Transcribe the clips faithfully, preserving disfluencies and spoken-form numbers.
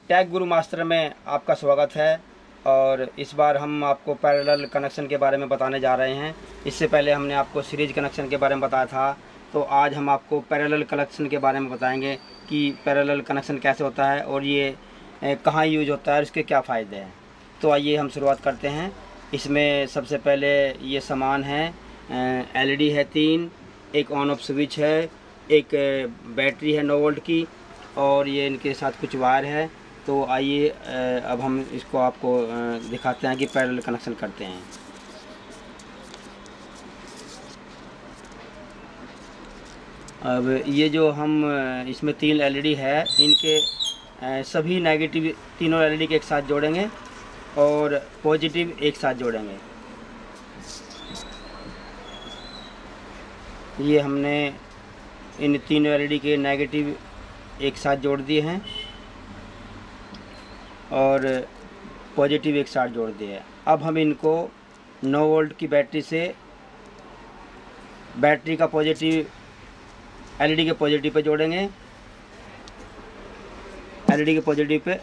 Tag गुरु master में आपका स्वागत है। और इस बार हम आपको पैरेलल कनेक्शन के बारे में बताने जा रहे हैं। इससे पहले हमने आपको सीरीज कनेक्शन के बारे में बताया था, तो आज हम आपको पैरेलल कनेक्शन के बारे में बताएंगे कि पैरेलल कनेक्शन कैसे होता है और ये कहाँ यूज होता है और इसके क्या फ़ायदे हैं। तो आइए हम शुरुआत करते हैं। इसमें सबसे पहले ये सामान है, एलईडी है तीन, एक ऑन ऑफ स्विच है, एक बैटरी है नौ वोल्ट की, और ये इनके साथ कुछ वायर है। तो आइए अब हम इसको आपको दिखाते हैं कि पैरेलल कनेक्शन करते हैं। अब ये जो हम इसमें तीन एलईडी है, इनके सभी नेगेटिव तीनों एलईडी के एक साथ जोड़ेंगे और पॉजिटिव एक साथ जोड़ेंगे। ये हमने इन तीनों एलईडी के नेगेटिव एक साथ जोड़ दिए हैं और पॉजिटिव एक साथ जोड़ दिए हैं। अब हम इनको नौ वोल्ट की बैटरी से बैटरी का पॉजिटिव एलईडी के पॉजिटिव पे जोड़ेंगे। एलईडी के पॉजिटिव पे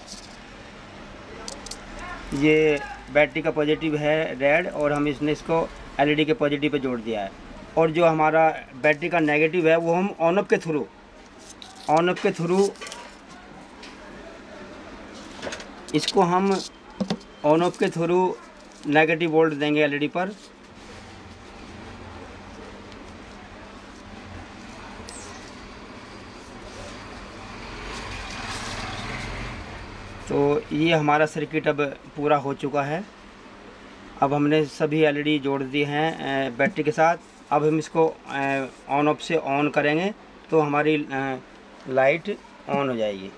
ये बैटरी का पॉजिटिव है रेड, और हम इसने इसको एलईडी के पॉजिटिव पे जोड़ दिया है। और जो हमारा बैटरी का नेगेटिव है वो हम ऑन ऑफ के थ्रू ऑन ऑफ के थ्रू इसको हम ऑन ऑफ के थ्रू नेगेटिव वोल्ट देंगे एलईडी पर। तो ये हमारा सर्किट अब पूरा हो चुका है। अब हमने सभी एलईडी जोड़ दिए हैं बैटरी के साथ। अब हम इसको ऑन ऑफ से ऑन करेंगे तो हमारी लाइट ऑन हो जाएगी।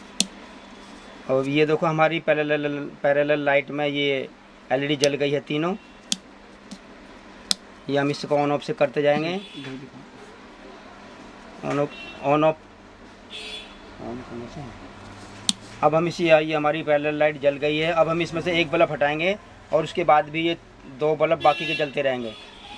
और ये देखो हमारी पैरेलल पैरेलल लाइट में ये एलईडी जल गई है तीनों। ये हम इसको ऑन ऑफ से करते जाएंगे। On off on off on करने से अब हम इसी ये हमारी पैरेलल लाइट जल गई है। अब हम इसमें से एक बल्ब हटाएंगे और उसके बाद भी ये दो बल्ब बाकी के जलते रहेंगे।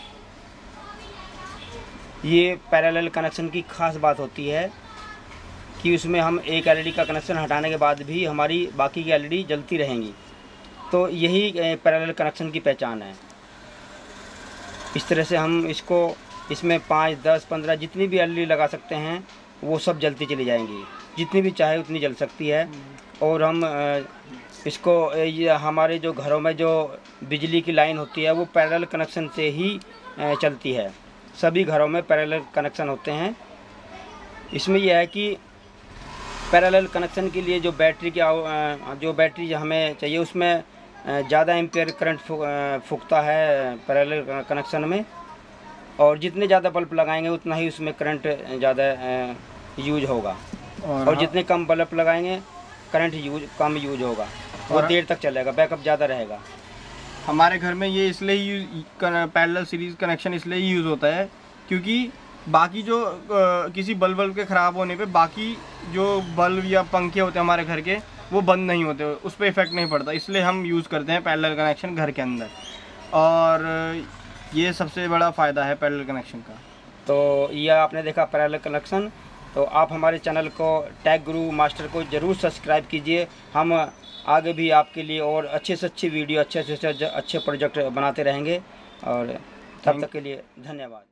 ये पैरेलल कनेक्शन की खास बात होती है कि उसमें हम एक एलईडी का कनेक्शन हटाने के बाद भी हमारी बाकी की एलईडी जलती रहेंगी। तो यही पैरेलल कनेक्शन की पहचान है। इस तरह से हम इसको इसमें पाँच दस पंद्रह जितनी भी एलईडी लगा सकते हैं, वो सब जलती चली जाएंगी। जितनी भी चाहे उतनी जल सकती है। और हम इसको ये हमारे जो घरों में जो बिजली की लाइन होती है वो पैरेलल कनेक्शन से ही चलती है। सभी घरों में पैरेलल कनेक्शन होते हैं। इसमें यह है कि पैरेलल कनेक्शन के लिए जो बैटरी की जो बैटरी हमें चाहिए उसमें ज़्यादा एम्पेयर करंट फूकता है पैरेलल कनेक्शन में। और जितने ज़्यादा बल्ब लगाएंगे उतना ही उसमें करंट ज़्यादा यूज होगा। और, और जितने कम बल्ब लगाएंगे करंट यूज कम यूज होगा, वो देर तक चलेगा, बैकअप ज़्यादा रहेगा। हमारे घर में ये इसलिए यूज पैरेलल सीरीज कनेक्शन इसलिए यूज़ होता है क्योंकि बाकी जो आ, किसी बल्ब बल्ब के ख़राब होने पे बाकी जो बल्ब या पंखे होते हैं हमारे घर के वो बंद नहीं होते, उस पर इफ़ेक्ट नहीं पड़ता। इसलिए हम यूज़ करते हैं पैरेलल कनेक्शन घर के अंदर, और ये सबसे बड़ा फ़ायदा है पैरेलल कनेक्शन का। तो ये आपने देखा पैरेलल कनेक्शन। तो आप हमारे चैनल को टैग गुरु मास्टर को ज़रूर सब्सक्राइब कीजिए। हम आगे भी आपके लिए और अच्छे से अच्छी वीडियो, अच्छे से अच्छे अच्छे प्रोजेक्ट बनाते रहेंगे। और तब तक के लिए धन्यवाद।